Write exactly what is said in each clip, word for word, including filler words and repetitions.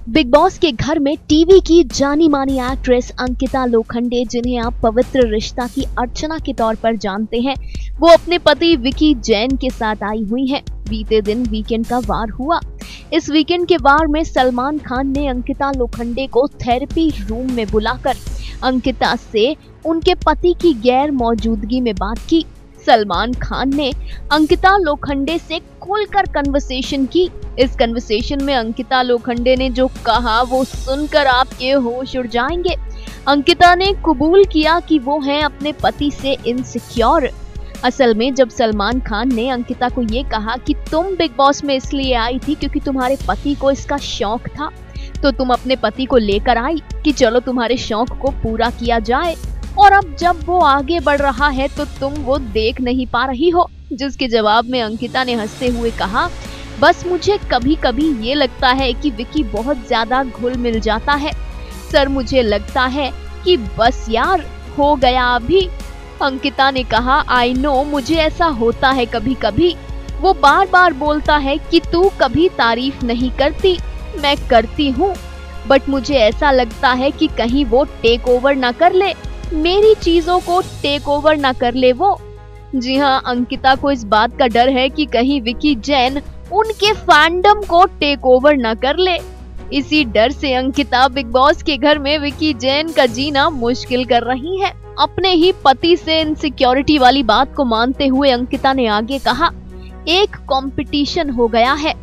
Big boss के घर में टीवी की जानी मानी एक्ट्रेस अंकिता लोखंडे, जिन्हें आप पवित्र रिश्ता की अर्चना के तौर पर जानते हैं, वो अपने पति विकी जैन के साथ आई हुई हैं। बीते दिन वीकेंड का वार हुआ। इस वीकेंड के वार में सलमान खान ने अंकिता लोखंडे को थेरेपी रूम में बुलाकर अंकिता से उनके पति की गैर मौजूदगी में बात की। सलमान खान ने अंकिता लोखंडे से खुलकर कन्वर्सेशन की। इस कन्वर्सेशन में अंकिता लोखंडे ने जो कहा वो सुनकर आपके होश उड़ जाएंगे। अंकिता ने कबूल किया कि वो हैं अपने पति से इनसिक्योर। असल में जब सलमान खान ने अंकिता को ये कहा कि तुम बिग बॉस में इसलिए आई थी क्योंकि तुम्हारे पति को इसका शौक था, तो तुम अपने पति को लेकर आई कि चलो तुम्हारे शौक को पूरा किया जाए, और अब जब वो आगे बढ़ रहा है तो तुम वो देख नहीं पा रही हो। जिसके जवाब में अंकिता ने हंसते हुए कहा, बस मुझे कभी कभी ये लगता है कि विकी बहुत ज्यादा घुल मिल जाता है सर, मुझे लगता है कि बस यार हो गया अभी। अंकिता ने कहा, आई नो, मुझे ऐसा होता है कभी कभी। वो बार बार बोलता है कि तू कभी तारीफ नहीं करती। मैं करती हूँ, बट मुझे ऐसा लगता है कि कहीं वो टेक ओवर ना कर ले, मेरी चीजों को टेक ओवर ना कर ले वो। जी हाँ, अंकिता को इस बात का डर है कि कहीं विकी जैन उनके फैंडम को टेक ओवर ना कर ले। इसी डर से अंकिता बिग बॉस के घर में विकी जैन का जीना मुश्किल कर रही है। अपने ही पति से इनसिक्योरिटी वाली बात को मानते हुए अंकिता ने आगे कहा, एक कंपटीशन हो गया है,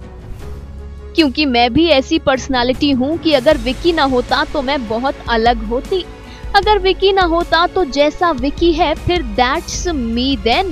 क्योंकि मैं भी ऐसी पर्सनालिटी हूँ कि अगर विकी ना होता तो मैं बहुत अलग होती। अगर विकी ना होता तो जैसा विकी है फिर that's me then.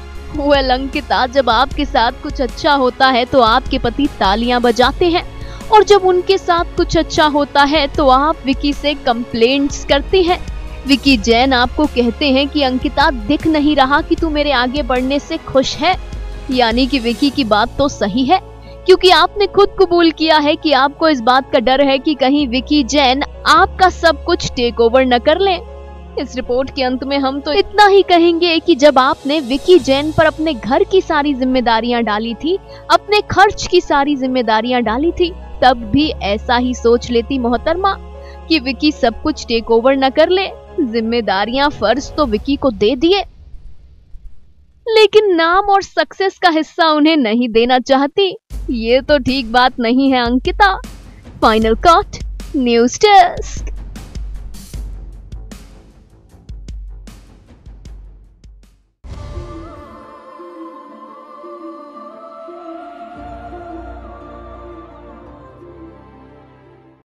Well Ankita, जब आपके साथ कुछ अच्छा होता है तो आपके पति तालियां बजाते हैं, और जब उनके साथ कुछ अच्छा होता है तो आप विकी से कंप्लेंट्स करती हैं। विकी जैन आपको कहते हैं कि अंकिता, दिख नहीं रहा कि तू मेरे आगे बढ़ने से खुश है। यानी कि विकी की बात तो सही है, क्योंकि आपने खुद कबूल किया है कि आपको इस बात का डर है कि कहीं विकी जैन आपका सब कुछ टेक ओवर न कर ले। इस रिपोर्ट के अंत में हम तो इतना ही कहेंगे कि जब आपने विकी जैन पर अपने घर की सारी जिम्मेदारियां डाली थी, अपने खर्च की सारी जिम्मेदारियां डाली थी, तब भी ऐसा ही सोच लेती मोहतरमा कि विकी सब कुछ टेक ओवर न कर ले। जिम्मेदारियां, फर्ज तो विकी को दे दिए, लेकिन नाम और सक्सेस का हिस्सा उन्हें नहीं देना चाहती। ये तो ठीक बात नहीं है Ankita. Final cut, news desk.